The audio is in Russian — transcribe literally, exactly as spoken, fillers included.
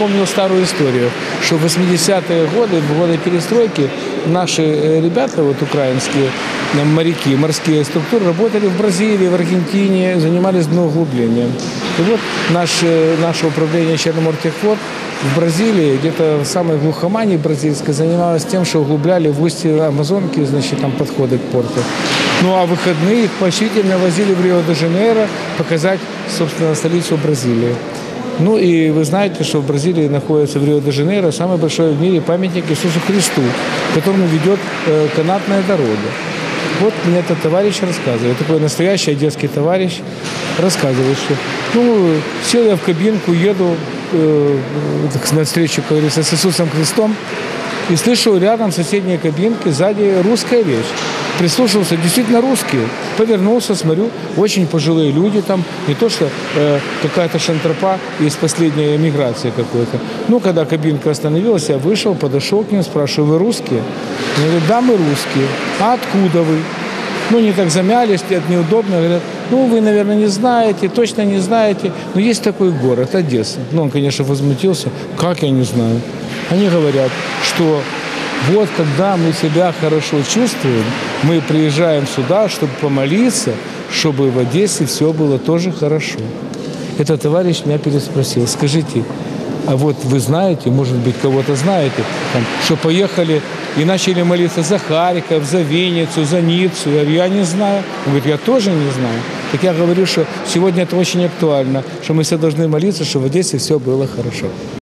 вспомнил старую историю, что в восьмидесятые годы, в годы перестройки, наши ребята, вот украинские моряки, морские структуры, работали в Бразилии, в Аргентине, занимались дноуглублением. И вот наш, наше управление Черномортехфлот в Бразилии, где-то в самой глухомании бразильской, занималось тем, что углубляли в устье Амазонки, значит, там подходы к порту. Ну а в выходные их поощрительно возили в Рио-де-Жанейро показать, собственно, столицу Бразилии. Ну и вы знаете, что в Бразилии находится в Рио-де-Жанейро самый большой в мире памятник Иисусу Христу, к которому ведет э, канатная дорога. Вот мне этот товарищ рассказывает, такой настоящий одесский товарищ рассказывает, что ну, сел я в кабинку, еду э, на встречу, как говорится, с Иисусом Христом, и слышу рядом в соседней кабинке сзади русская речь. Прислушался, действительно русские. Повернулся, смотрю, очень пожилые люди там, не то что э, какая-то шантропа из последней эмиграции какой-то. Ну, когда кабинка остановилась, я вышел, подошел к ним, спрашиваю, вы русские? Они говорят, да, мы русские. А откуда вы? Ну, не так замялись, это неудобно. Говорят, ну, вы, наверное, не знаете, точно не знаете, но есть такой город, Одесса. Ну, он, конечно, возмутился. Как я не знаю? Они говорят, что вот когда мы себя хорошо чувствуем, мы приезжаем сюда, чтобы помолиться, чтобы в Одессе все было тоже хорошо. Этот товарищ меня переспросил, скажите, а вот вы знаете, может быть, кого-то знаете, там, что поехали и начали молиться за Харьков, за Винницу, за Ниццу. Я говорю, я не знаю. Он говорит, я тоже не знаю. Так я говорю, что сегодня это очень актуально, что мы все должны молиться, чтобы в Одессе все было хорошо.